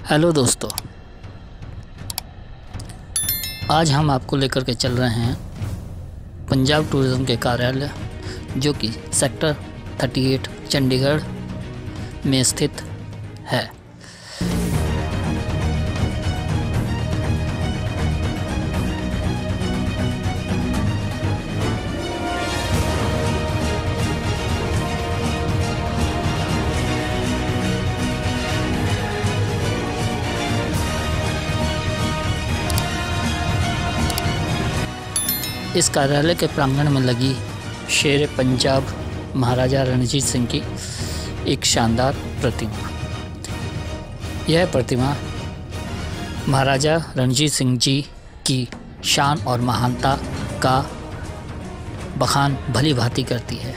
Hello दोस्तों, आज हम आपको लेकर के चल रहे हैं पंजाब टूरिज़्म के कार्यालय जो कि सेक्टर 38 चंडीगढ़ में स्थित है। इस कार्यालय के प्रांगण में लगी शेर पंजाब महाराजा रणजीत सिंह की एक शानदार प्रतिमा। यह प्रतिमा महाराजा रणजीत सिंह जी की शान और महानता का बखान भली भांति करती है।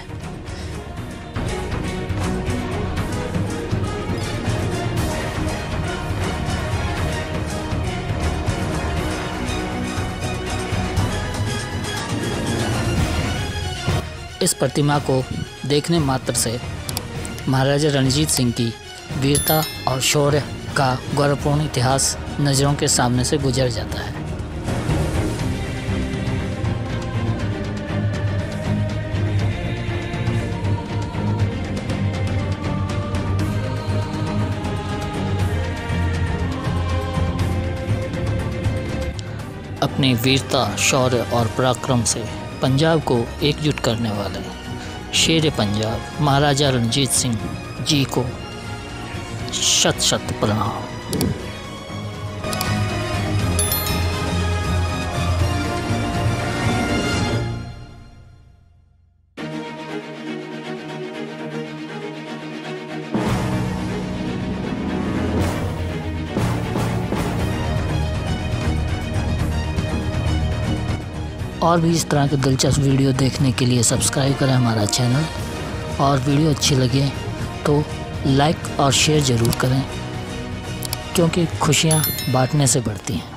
इस प्रतिमा को देखने मात्र से महाराजा रणजीत सिंह की वीरता और शौर्य का गौरवपूर्ण इतिहास नज़रों के सामने से गुजर जाता है। अपनी वीरता, शौर्य और पराक्रम से पंजाब को एकजुट करने वाले शेर पंजाब महाराजा रणजीत सिंह जी को शत शत प्रणाम। और भी इस तरह के दिलचस्प वीडियो देखने के लिए सब्सक्राइब करें हमारा चैनल, और वीडियो अच्छी लगे तो लाइक और शेयर ज़रूर करें, क्योंकि खुशियाँ बांटने से बढ़ती हैं।